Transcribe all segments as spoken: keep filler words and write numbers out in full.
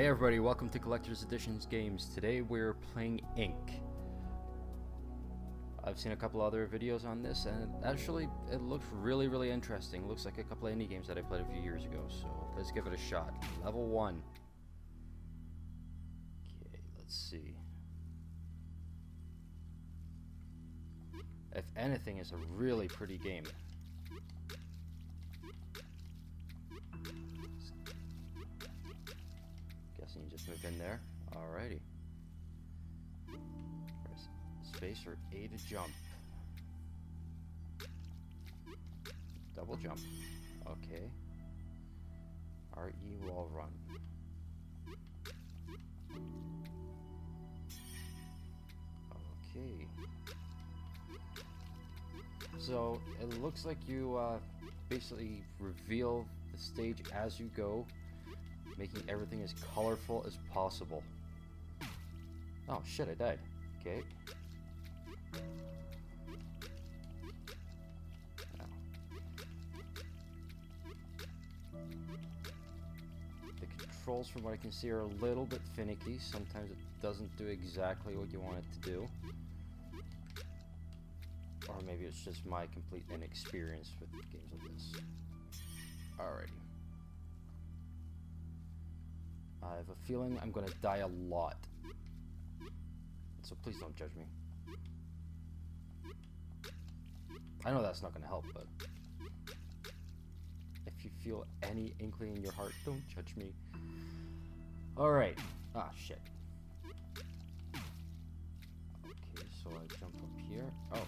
Hey everybody, welcome to Collector's Editions Games. Today we're playing Ink. I've seen a couple other videos on this and actually it looks really really interesting. It looks like a couple of indie games that I played a few years ago, so let's give it a shot. Level one. Okay, let's see. If anything, it's a really pretty game. Guessing you just move in there. Alrighty. Press space or A to jump. Double jump. Okay. R E wall run. Okay. So it looks like you uh, basically reveal the stage as you go, making everything as colorful as possible. Oh shit, I died. Okay. Now. The controls, from what I can see, are a little bit finicky. Sometimes it doesn't do exactly what you want it to do. Or maybe it's just my complete inexperience with games like this. Alrighty. I have a feeling I'm gonna die a lot. So please don't judge me. I know that's not gonna help, but if you feel any inkling in your heart, don't judge me. Alright. Ah, shit. Okay, so I jump up here. Oh.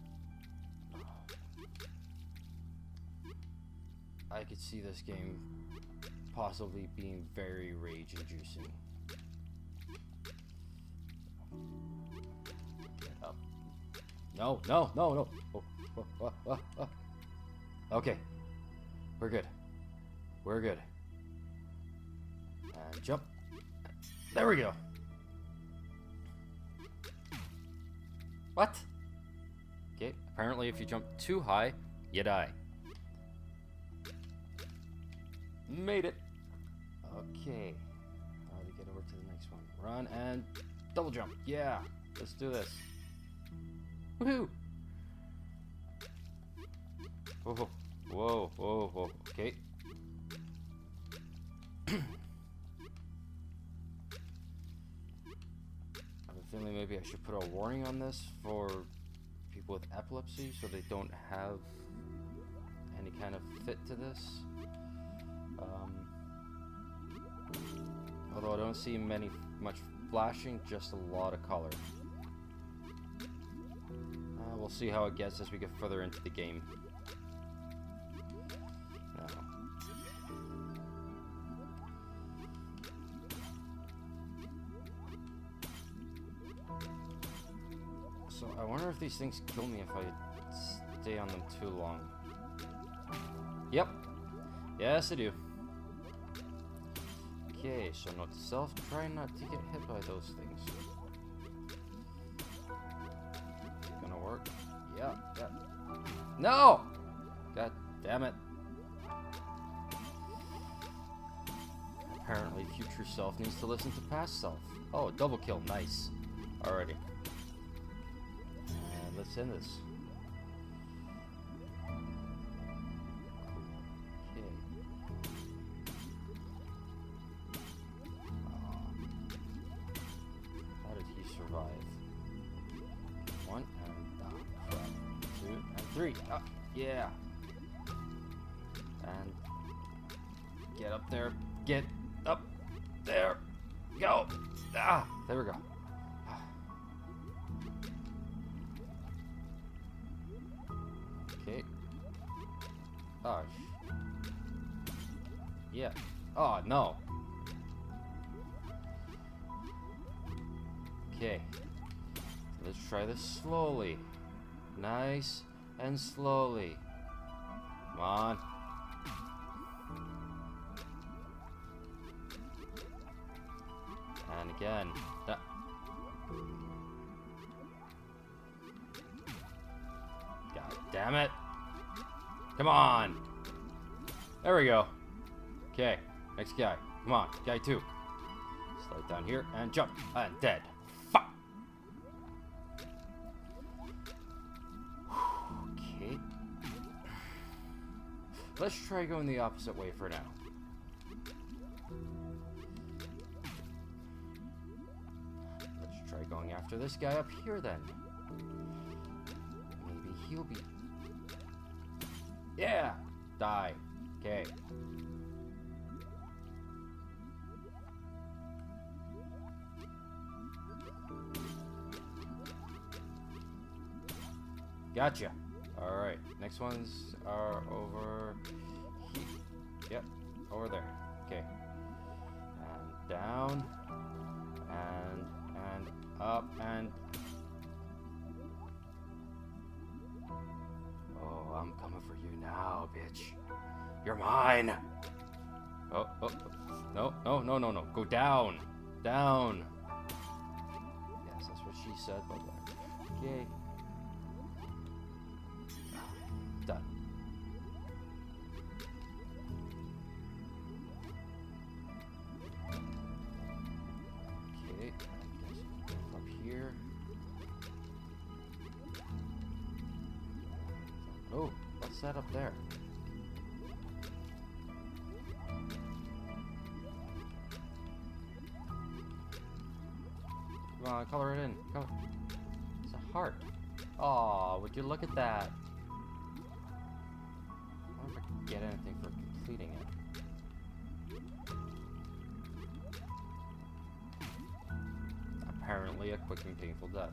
I could see this game possibly being very rage-inducing. Get up. No, no, no, no. Oh, oh, oh, oh, oh. Okay. We're good. We're good. And jump. There we go. What? Okay, apparently if you jump too high, you die. Made it. Okay. How to get over to the next one? Run and double jump. Yeah. Let's do this. Woohoo! Whoa, whoa, whoa, whoa. Okay. I have a feeling maybe I should put a warning on this for people with epilepsy so they don't have any kind of fit to this. Um, although I don't see many much flashing, just a lot of color. Uh, we'll see how it gets as we get further into the game. Now. So I wonder if these things kill me if I stay on them too long. Yep. Yes, I do. Okay, so note to self, try not to get hit by those things. Is it gonna work? Yeah, yeah. No! God damn it. Apparently future self needs to listen to past self. Oh, double kill, nice. Alrighty. And let's end this. Survive. One and uh, two and three. Oh, yeah. And get up there. Get up there. Go. Ah, there we go. Okay. Oh. Yeah. Oh no. Okay, let's try this slowly. Nice and slowly. Come on. And again. Uh. God damn it. Come on. There we go. Okay, next guy. Come on, guy two. Slide down here and jump. And dead. Fuck. Okay. Let's try going the opposite way for now. Let's try going after this guy up here then. Maybe he'll be... Yeah! Die. Okay. Gotcha. Alright. Next ones are over here. Yep. Over there. Okay. And down. And, and up and... Oh, I'm coming for you now, bitch. You're mine. Oh, oh, oh. No, no, no, no, no. Go down. Down. Yes, that's what she said, but okay. Done. Okay, I guess up here. Oh, what's that up there? Come on, color it in. Color. It's a heart. Aw, would you look at that? I don't forget anything for completing it. Apparently a quick and painful death.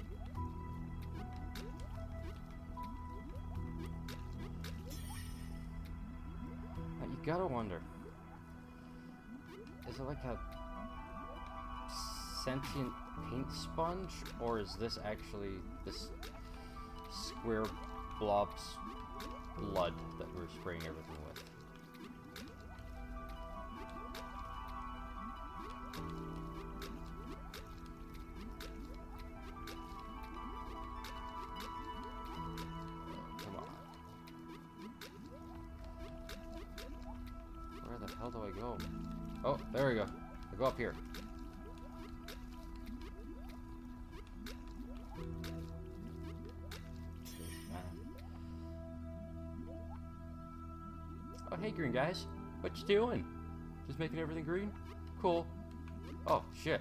Now you gotta wonder, is it like a sentient paint sponge, or is this actually this square blob's blood that we're spraying everything with? Come on. Where the hell do I go? Oh, there we go. I go up here. Oh, hey, green guys. What you doing? Just making everything green? Cool. Oh, shit.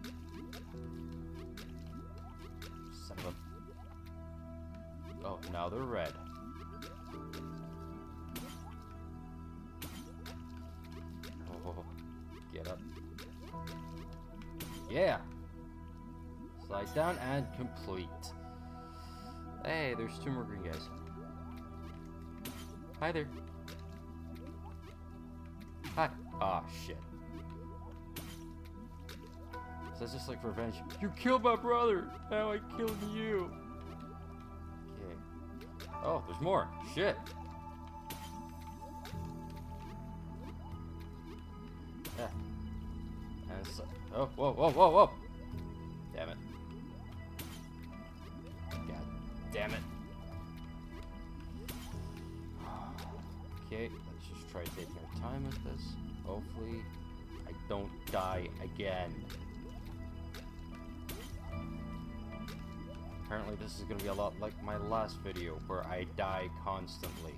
Son of a... Oh, now they're red. Oh, get up. Yeah. Slide down and complete. Hey, there's two more green guys. Hi there. Hi. Ah, oh, shit. So that's just like revenge. You killed my brother. Now I killed you. Okay. Oh, there's more. Shit. Yeah. And so, oh, whoa, whoa, whoa, whoa. Damn it. God damn it. Okay, let's just try taking our time with this. Hopefully, I don't die again. Apparently, this is going to be a lot like my last video, where I die constantly.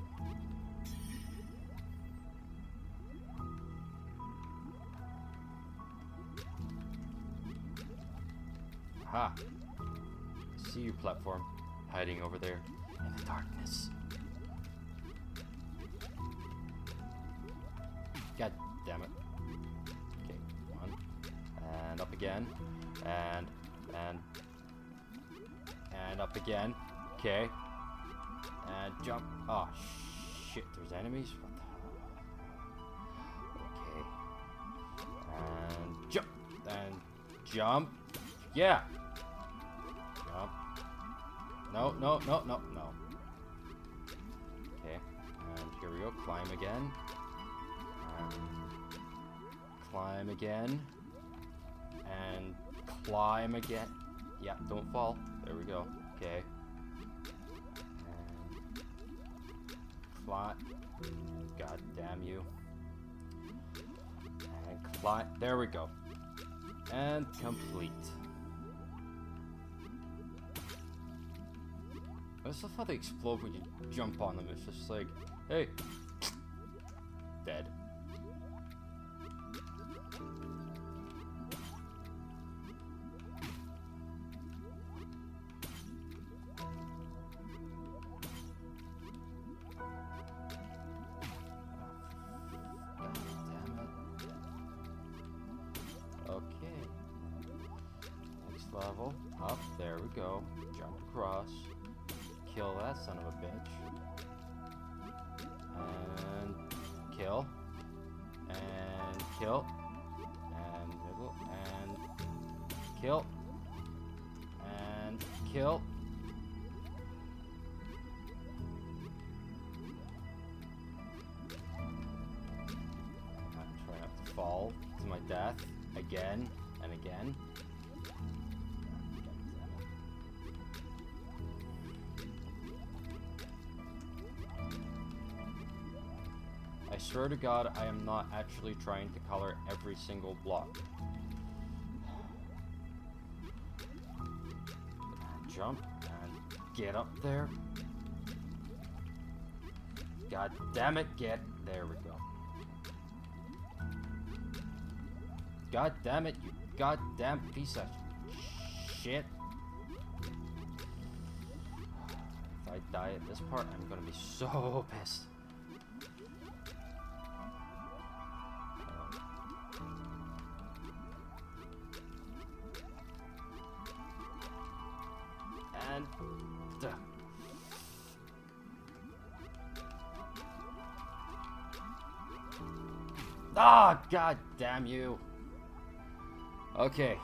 Aha! I see you, platform, hiding over there in the darkness. God damn it. Okay, one. And up again. And, and, and up again. Okay. And jump. Oh, shit, there's enemies? What the hell? Okay. And jump. And jump. Yeah. Jump. No, no, no, no, no. Okay. And here we go. Climb again. And climb again. And climb again. Yeah, don't fall. There we go. Okay. And climb. God damn you. And climb. There we go. And complete. I just love how they explode when you jump on them. It's just like, hey, dead. Level up, there we go. Jump across, kill that son of a bitch, and kill, and kill, and middle, and kill, and kill. I'm trying not to fall to my death again and again. I swear to God, I am not actually trying to color every single block. Jump and get up there. God damn it, get. There we go. God damn it, you goddamn piece of shit. If I die at this part, I'm gonna be so pissed. And duh. Ah, god damn you. Okay.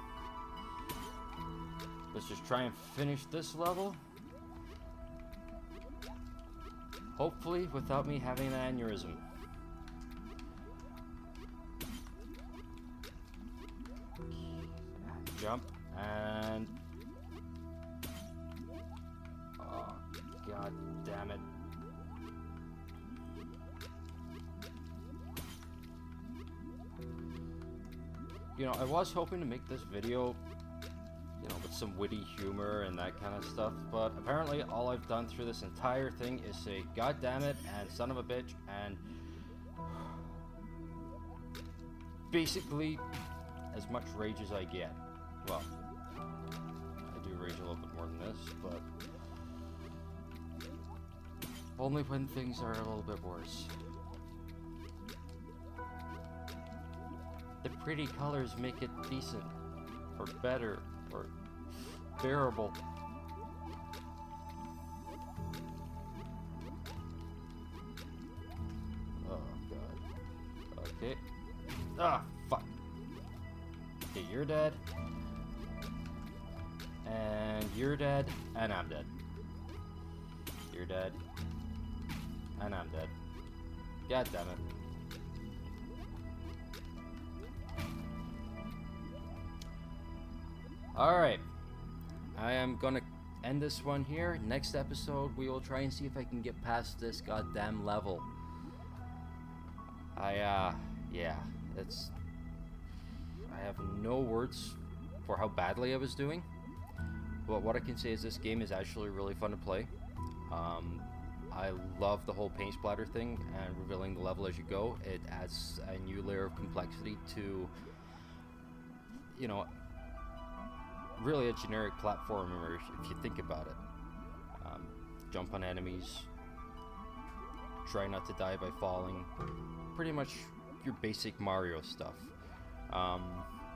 Let's just try and finish this level. Hopefully without me having an aneurysm. Jump and oh, god damn it. You know, I was hoping to make this video, you know, with some witty humor and that kind of stuff, but apparently all I've done through this entire thing is say god damn it and son of a bitch and basically as much rage as I get. Well, I do rage a little bit more than this, but only when things are a little bit worse. The pretty colors make it decent, or better, or bearable. Oh god. Okay. Ah, fuck. Okay, you're dead. And you're dead, and I'm dead. You're dead. And I'm dead. God damn it. Alright. I am gonna end this one here. Next episode, we will try and see if I can get past this goddamn level. I, uh, yeah. It's... I have no words for how badly I was doing. But what I can say is this game is actually really fun to play. Um, I love the whole paint splatter thing and revealing the level as you go. It adds a new layer of complexity to, you know, really a generic platformer if you think about it. Um, jump on enemies, try not to die by falling, pretty much your basic Mario stuff. Um,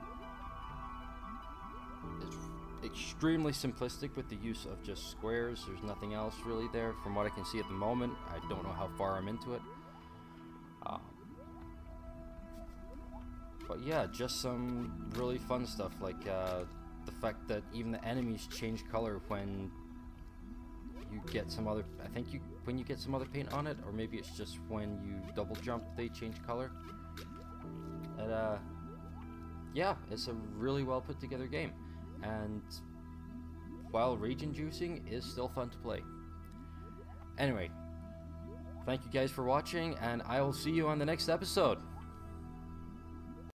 it's extremely simplistic with the use of just squares. There's nothing else really there from what I can see at the moment. I don't know how far I'm into it. Um, but yeah, just some really fun stuff like uh, the fact that even the enemies change color when you get some other, I think you, when you get some other paint on it, or maybe it's just when you double jump they change color. And uh, yeah, it's a really well put together game. And while rage inducing, is still fun to play. Anyway, thank you guys for watching, and I will see you on the next episode.